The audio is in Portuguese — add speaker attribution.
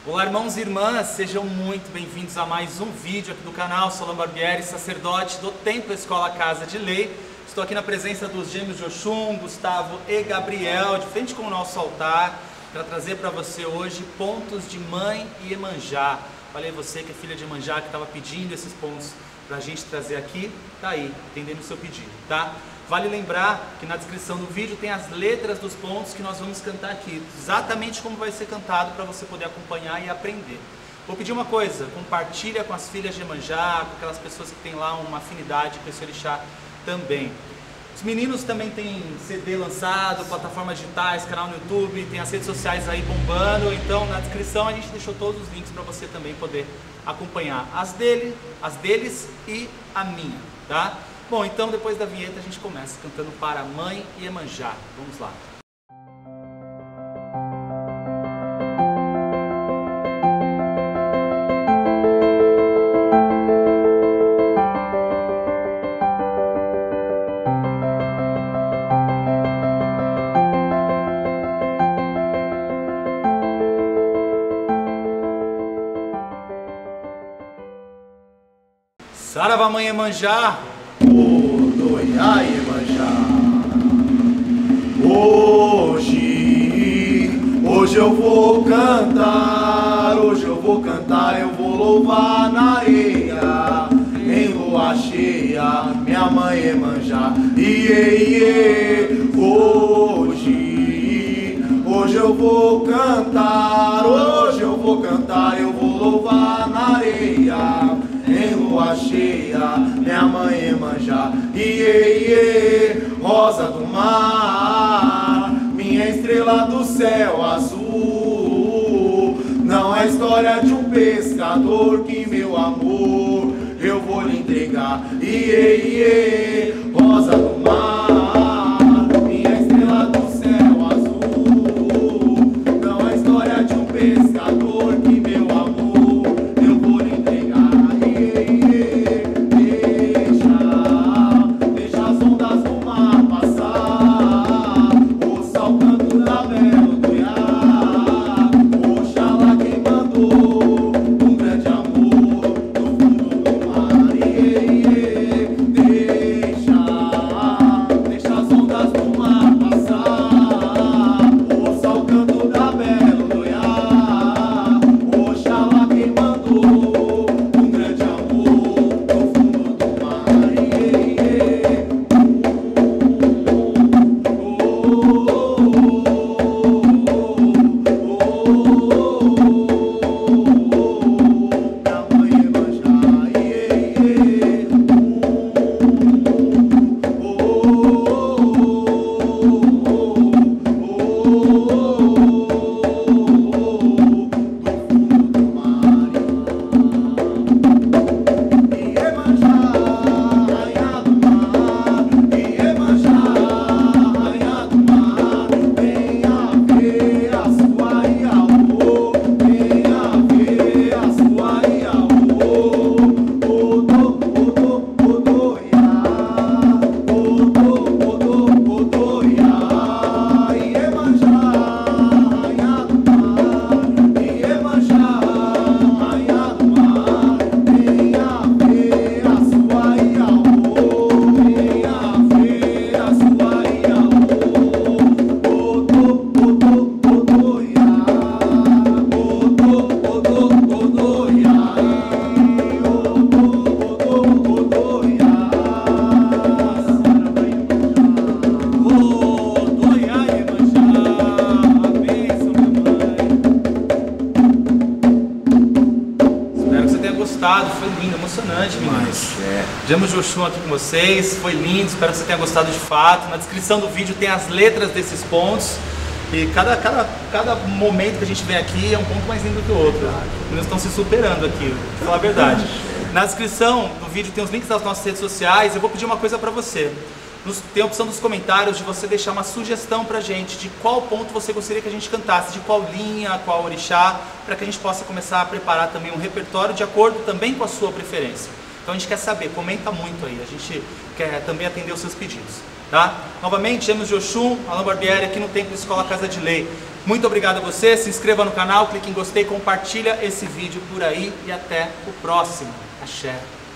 Speaker 1: Olá, irmãos e irmãs, sejam muito bem-vindos a mais um vídeo aqui do canal. Sou Alain Barbieri, sacerdote do Templo Escola Casa de Lei. Estou aqui na presença dos gêmeos de Oxum, Gustavo e Gabriel, de frente com o nosso altar, para trazer para você hoje pontos de Mãe e Iemanjá. Falei você que é filha de Iemanjá, que estava pedindo esses pontos para a gente trazer aqui, tá aí, atendendo o seu pedido, tá? Vale lembrar que na descrição do vídeo tem as letras dos pontos que nós vamos cantar aqui, exatamente como vai ser cantado para você poder acompanhar e aprender. Vou pedir uma coisa, compartilha com as filhas de Iemanjá, com aquelas pessoas que têm lá uma afinidade com esse orixá também. Os meninos também têm CD lançado, plataformas digitais, canal no YouTube, tem as redes sociais aí bombando, então na descrição a gente deixou todos os links para você também poder acompanhar as deles e a minha, tá? Bom, então depois da vinheta a gente começa cantando para Mãe e Iemanjá. Vamos lá. Saravá, Mãe Iemanjá!
Speaker 2: Odoiá Iemanjá. Hoje eu vou cantar, eu vou louvar na areia, em lua cheia, minha mãe Iemanjá. Iê, hoje eu vou cantar, eu vou louvar na areia, em lua cheia, minha mãe Iemanjá. Iê, rosa do mar, minha estrela do céu azul. Não é história de um pescador que meu amor eu vou lhe entregar. Iê, rosa do mar, minha estrela do céu azul. Não é história de um pescador que meu amor eu vou lhe entregar. Deixa as ondas do mar passar, ouça o canto da bela Goiá. Oxalá quem mandou um grande amor no fundo do mar. Deixa as ondas do mar passar, ouça o canto da bela Goiá. Oxalá quem mandou um grande amor no fundo do mar.
Speaker 1: Foi lindo, emocionante, meninos. Gêmeos de Oxum aqui com vocês, foi lindo, espero que você tenha gostado de fato. Na descrição do vídeo tem as letras desses pontos e cada momento que a gente vem aqui é um ponto mais lindo que o outro. Os meninos estão se superando aqui, pra falar a verdade. Na descrição do vídeo tem os links das nossas redes sociais. Eu vou pedir uma coisa pra você. Tem a opção dos comentários de você deixar uma sugestão pra gente de qual ponto você gostaria que a gente cantasse, de qual linha, qual orixá, para que a gente possa começar a preparar também um repertório de acordo também com a sua preferência. Então a gente quer saber, comenta muito aí, a gente quer também atender os seus pedidos, tá? Novamente, Gêmeos de Oxum, Alain Barbieri aqui no Templo Escola Casa de Lei. Muito obrigado a você, se inscreva no canal, clique em gostei, compartilha esse vídeo por aí e até o próximo. Axé.